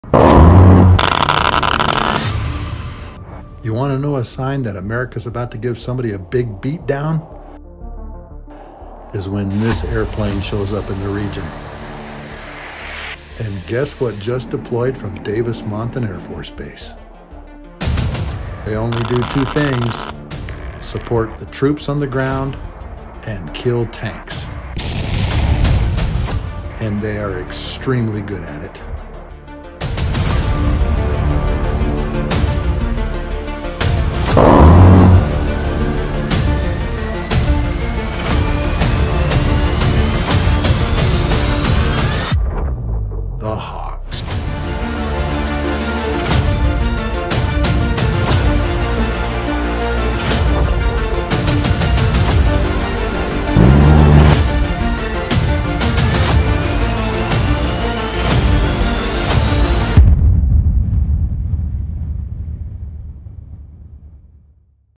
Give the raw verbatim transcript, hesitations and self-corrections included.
You want to know a sign that America's about to give somebody a big beat down? Is when this airplane shows up in the region. And guess what just deployed from Davis-Monthan Air Force Base? They only do two things: support the troops on the ground and kill tanks. And they are extremely good at it.